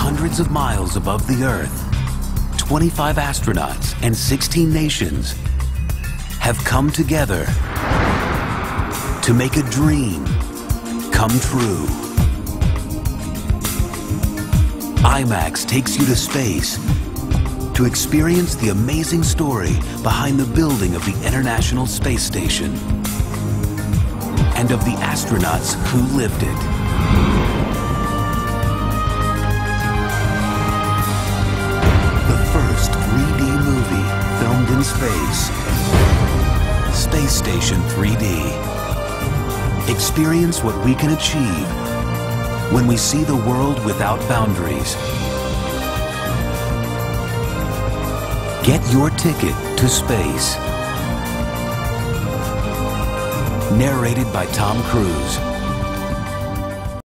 hundreds of miles above the Earth, 25 astronauts and 16 nations have come together to make a dream come true. IMAX takes you to space to experience the amazing story behind the building of the International Space Station and of the astronauts who lived it. The first 3D movie filmed in space. Space Station 3D. Experience what we can achieve when we see the world without boundaries. Get your ticket to space. Narrated by Tom Cruise.